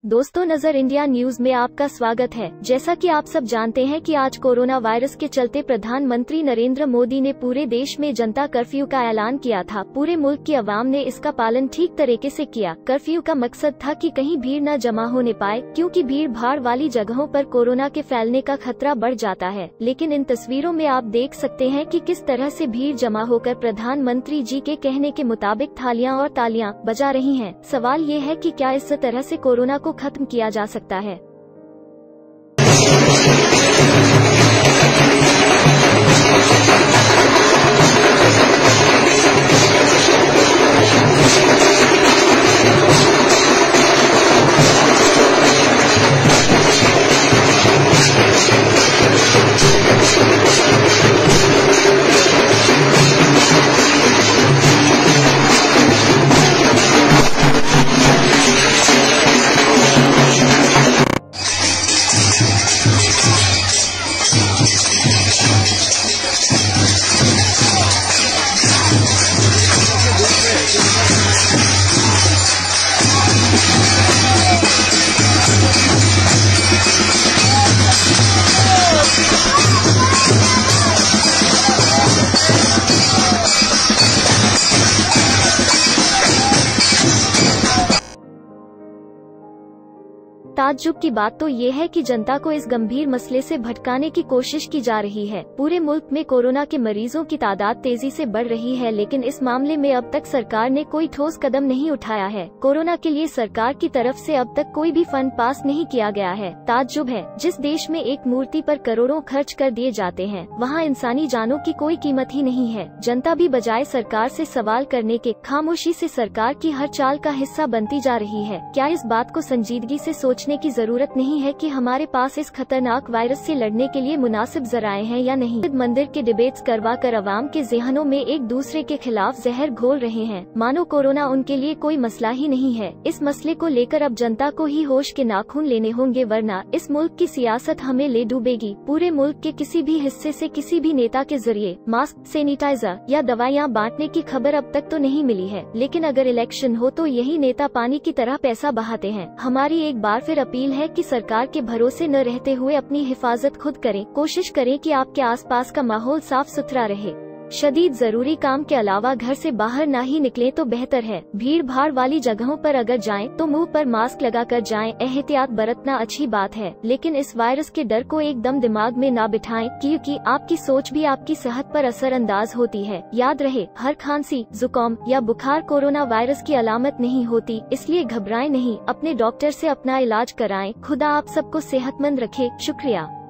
दोस्तों, नजर India news में आपका स्वागत है। जैसा कि आप सब जानते हैं कि आज कोरोना वायरस के चलते प्रधानमंत्री नरेंद्र मोदी ने पूरे देश में जनता कर्फ्यू का ऐलान किया था। पूरे मुल्क की आवाम ने इसका पालन ठीक तरीके से किया। कर्फ्यू का मकसद था कि कहीं भीड़ न जमा होने पाए, क्योंकि भीड़ भाड़ वाली जगहों पर कोरोना के फैलने का खतरा बढ़ जाता है। लेकिन इन तस्वीरों में आप देख सकते हैं कि किस तरह से भीड़ जमा होकर प्रधानमंत्री जी के कहने के मुताबिक थालियां और तालियां बजा रही हैं। सवाल ये है कि क्या इस तरह से कोरोना को खत्म किया जा सकता है? ताज्जुब की बात तो ये है कि जनता को इस गंभीर मसले से भटकाने की कोशिश की जा रही है। पूरे मुल्क में कोरोना के मरीजों की तादाद तेजी से बढ़ रही है, लेकिन इस मामले में अब तक सरकार ने कोई ठोस कदम नहीं उठाया है। कोरोना के लिए सरकार की तरफ से अब तक कोई भी फंड पास नहीं किया गया है। ताज्जुब है, जिस देश में एक मूर्ति पर करोड़ों खर्च कर दिए जाते हैं, वहाँ इंसानी जानों की कोई कीमत ही नहीं है। जनता भी बजाय सरकार से सवाल करने के खामोशी से सरकार की हर चाल का हिस्सा बनती जा रही है। क्या इस बात को संजीदगी से सोचने की जरूरत नहीं है कि हमारे पास इस खतरनाक वायरस से लड़ने के लिए मुनासिब जराए हैं या नहीं? मंदिर के डिबेट्स करवा कर अवाम के ज़हनों में एक दूसरे के खिलाफ जहर घोल रहे हैं, मानो कोरोना उनके लिए कोई मसला ही नहीं है। इस मसले को लेकर अब जनता को ही होश के नाखून लेने होंगे, वरना इस मुल्क की सियासत हमें ले डूबेगी। पूरे मुल्क के किसी भी हिस्से से किसी भी नेता के जरिए मास्क, सैनिटाइजर या दवाइयाँ बांटने की खबर अब तक तो नहीं मिली है, लेकिन अगर इलेक्शन हो तो यही नेता पानी की तरह पैसा बहाते हैं। हमारी एक बार फिर अपील है कि सरकार के भरोसे न रहते हुए अपनी हिफाजत खुद करें। कोशिश करें कि आपके आसपास का माहौल साफ सुथरा रहे। शदीद जरूरी काम के अलावा घर से बाहर ना ही निकलें तो बेहतर है। भीड़ भाड़ वाली जगहों पर अगर जाएं तो मुंह पर मास्क लगाकर जाएं। एहतियात बरतना अच्छी बात है, लेकिन इस वायरस के डर को एकदम दिमाग में ना बिठाएं, क्योंकि आपकी सोच भी आपकी सेहत पर असरअंदाज होती है। याद रहे, हर खांसी, जुकाम या बुखार कोरोना वायरस की अलामत नहीं होती, इसलिए घबराएं नहीं। अपने डॉक्टर से अपना इलाज कराएं। खुदा आप सबको सेहतमंद रखे। शुक्रिया।